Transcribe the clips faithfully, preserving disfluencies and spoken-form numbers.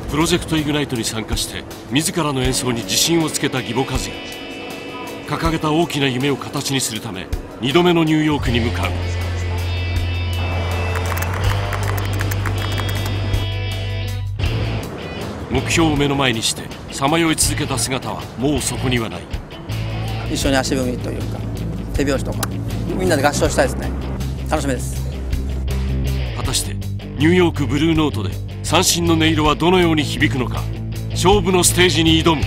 プロジェクトイグナイトに参加して自らの演奏に自信をつけた義母和也。掲げた大きな夢を形にするためにどめのニューヨークに向かう。目標を目の前にしてさまよい続けた姿はもうそこにはない。 一緒に足踏みというか手拍子とかみんなで合唱したいですね。楽しみです。 果たしてニューヨークブルーノートで三振の音色はどのように響くのか。勝負のステージに挑む。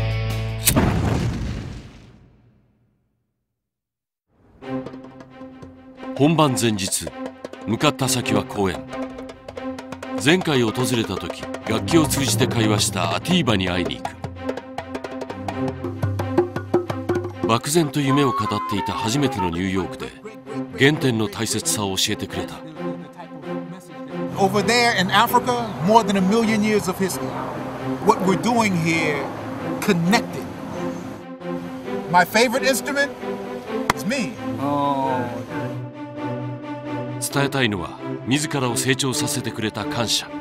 本番前日、向かった先は公園。前回訪れた時楽器を通じて会話したアティーバに会いに行く。漠然と夢を語っていた初めてのニューヨークで原点の大切さを教えてくれた。 Over there in Africa, more than a million years of history. What we're doing here, connected. My favorite instrument is me. 伝えたいのは自らを成長させてくれた感謝。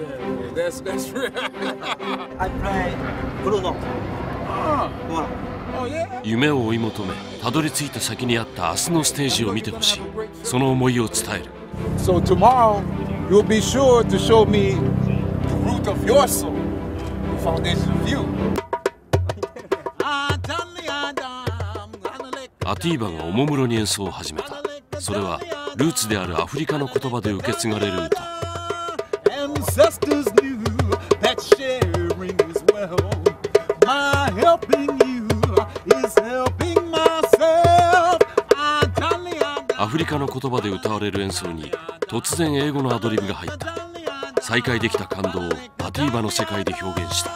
夢を追い求めたどり着いた先にあった明日のステージを見てほしい。その思いを伝える。 So tomorrow you'll be sure to show me the root of your soul, the foundation of you. アティーバがおもむろに演奏を始めた。それはルーツであるアフリカの言葉で受け継がれる歌。アフリカの言葉で歌われる演奏に突然英語のアドリブが入った。再会できた感動をアティーバの世界で表現した。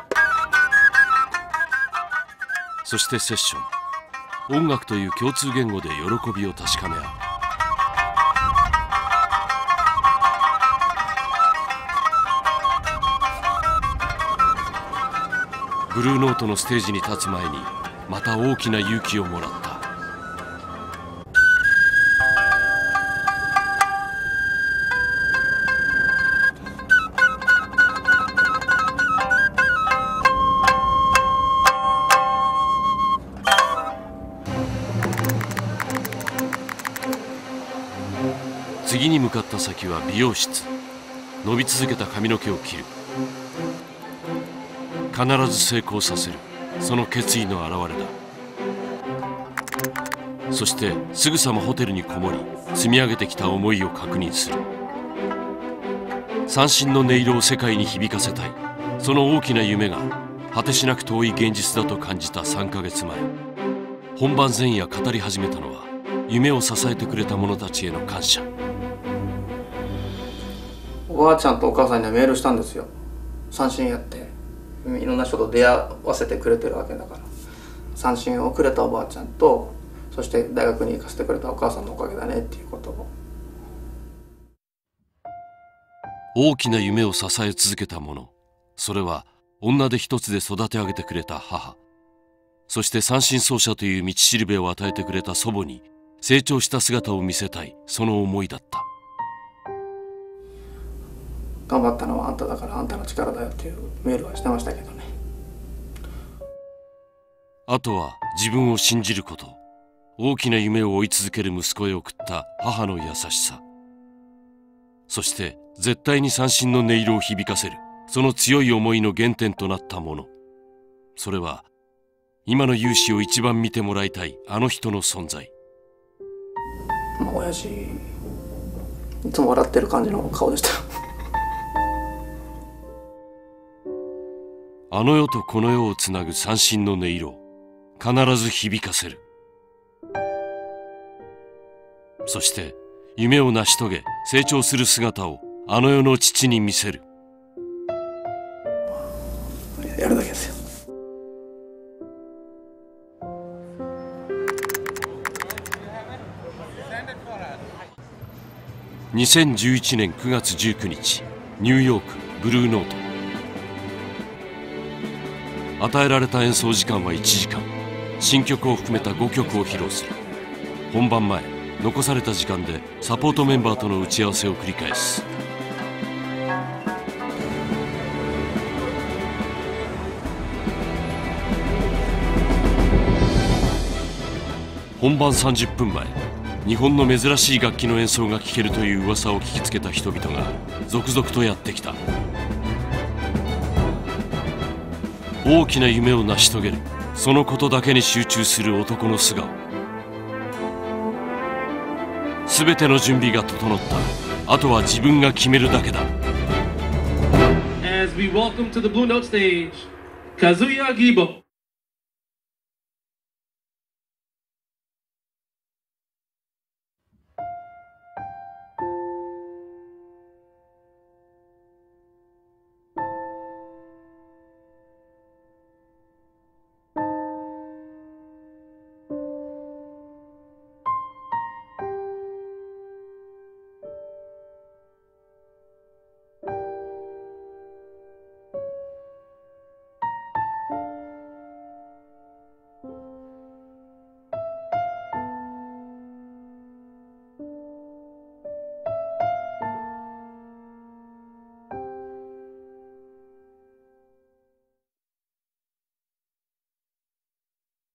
そしてセッション。音楽という共通言語で喜びを確かめ合う。ブルーノートのステージに立つ前にまた大きな勇気をもらった。次に向かった先は美容室。伸び続けた髪の毛を切る。必ず成功させる。その決意の表れだ。そしてすぐさまホテルにこもり積み上げてきた思いを確認する。三振の音色を世界に響かせたい。その大きな夢が果てしなく遠い現実だと感じたさんかげつまえ、本番前夜語り始めたのは夢を支えてくれた者たちへの感謝。 おばあちゃんとお母さんにはメールしたんですよ。三振やっていろんな人と出会わせてくれてるわけだから、三振をくれたおばあちゃんと、そして大学に行かせてくれたお母さんのおかげだねっていうことを。 大きな夢を支え続けたもの、それは女手一つで育て上げてくれた母、そして三振奏者という道しるべを与えてくれた祖母に成長した姿を見せたい、その思いだった。 頑張ったのはあんただから、あんたの力だよっていうメールはしてましたけどね。 あとは自分を信じること。大きな夢を追い続ける息子へ送った母の優しさ、そして絶対に三振の音色を響かせる、その強い思いの原点となったもの。それは今の勇姿を一番見てもらいたいあの人の存在。 まあ親父いつも笑ってる感じの顔でした。 あの世とこの世をつなぐ三振の音色を必ず響かせる。そして夢を成し遂げ成長する姿をあの世の父に見せる。 やるだけですよ。 にせんじゅういちねんくがつじゅうくにち、ニューヨークブルーノート。与えられた演奏時間はいちじかん。新曲を含めたごきょくを披露する。本番前、残された時間でサポートメンバーとの打ち合わせを繰り返す。 本番さんじゅっぷんまえ、日本の珍しい楽器の演奏が聴けるという噂を聞きつけた人々が続々とやってきた。大きな夢を成し遂げる、そのことだけに集中する男の素顔。全ての準備が整った。あとは自分が決めるだけだ。 As we welcome to the Blue Note stage, Kazuya Gibo.